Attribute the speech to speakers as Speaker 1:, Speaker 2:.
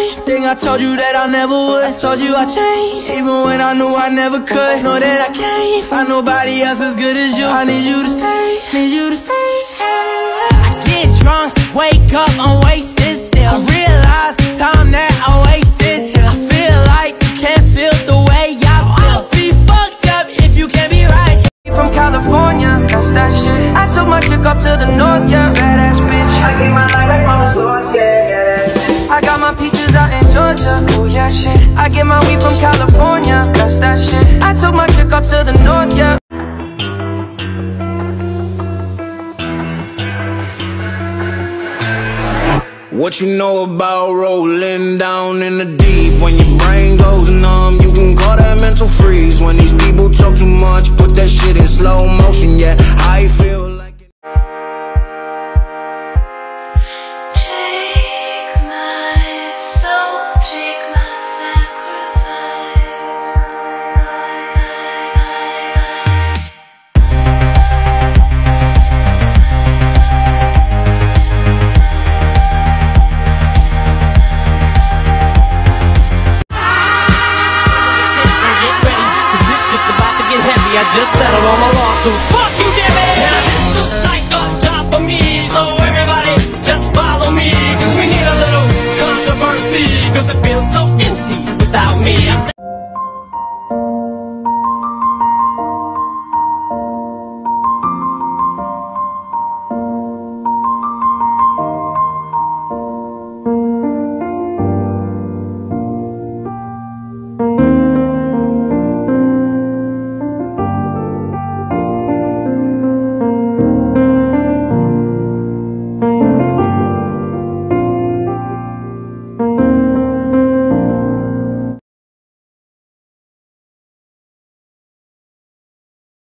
Speaker 1: same thing I told you that I never would. I told you I changed, even when I knew I never could. Know that I can't find nobody else as good as you. I need you to stay, need you to stay. I get drunk, wake up, I'm wasted still. I realize the time that I wasted. I feel like you can't feel the way I feel. I'll be fucked up if you can't be right. From California, that's that shit. I took my chick up to the north, yeah. Badass bitch, I gave my life from the source, yeah. I got my peaches out in Georgia, oh yeah shit. I get my weed from California, that's that shit. I took my chick up to the north, yeah.
Speaker 2: What you know about rolling down in the deep? When your brain goes numb, you can call that mental freeze. When these people talk too much, put that shit in slow motion, yeah. I feel like
Speaker 3: take my soul, take my sacrifice.
Speaker 4: I just settled all my lawsuits. Fuck you, damn it! And this looks like a job for me. So everybody, just follow me. Cause we need a little controversy. Cause it feels so empty without me.